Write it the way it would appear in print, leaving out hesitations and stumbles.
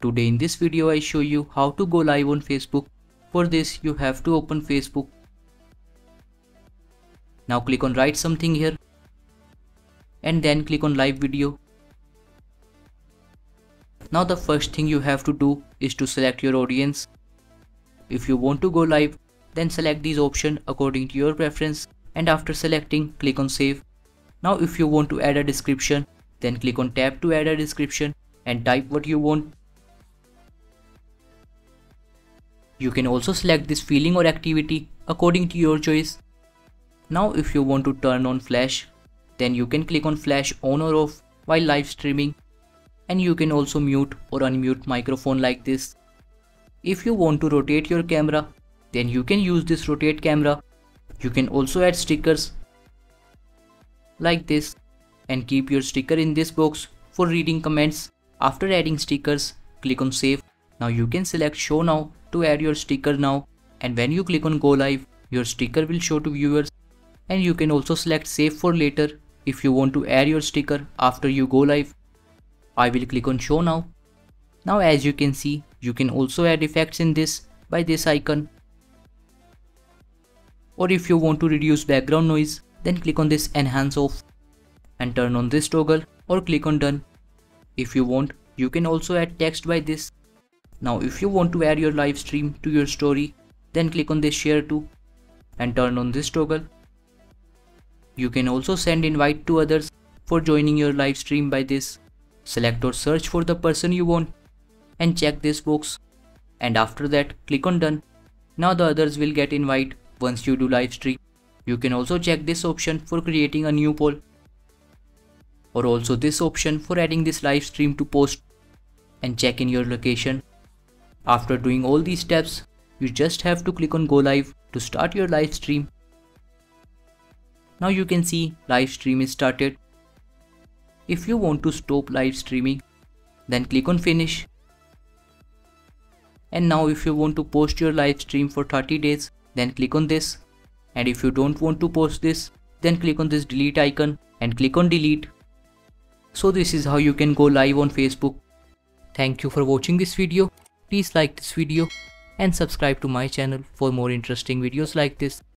Today in this video I show you how to go live on Facebook. For this you have to open Facebook. Now click on write something here and then click on live video. Now the first thing you have to do is to select your audience. If you want to go live, then select these options according to your preference, and after selecting, click on save. Now if you want to add a description, then click on tab to add a description and type what you want. You can also select this feeling or activity according to your choice. Now if you want to turn on flash, then you can click on flash on or off while live streaming, and you can also mute or unmute microphone like this. If you want to rotate your camera, then you can use this rotate camera. You can also add stickers like this and keep your sticker in this box for reading comments. After adding stickers, click on save. Now you can select show now to add your sticker now, and when you click on go live, your sticker will show to viewers. And you can also select save for later if you want to add your sticker after you go live. I will click on show now. Now as you can see, you can also add effects in this by this icon. Or if you want to reduce background noise, then click on this enhance off and turn on this toggle or click on done. If you want, you can also add text by this. Now if you want to add your live stream to your story, then click on this share to and turn on this toggle. You can also send invite to others for joining your live stream by this. Select or search for the person you want and check this box, and after that click on done. Now the others will get invite once you do live stream. You can also check this option for creating a new poll, or also this option for adding this live stream to post, and check in your location. After doing all these steps, you just have to click on go live to start your live stream. Now you can see live stream is started. If you want to stop live streaming, then click on finish. And now if you want to post your live stream for 30 days, then click on this. And if you don't want to post this, then click on this delete icon and click on delete. So this is how you can go live on Facebook. Thank you for watching this video. Please like this video and subscribe to my channel for more interesting videos like this.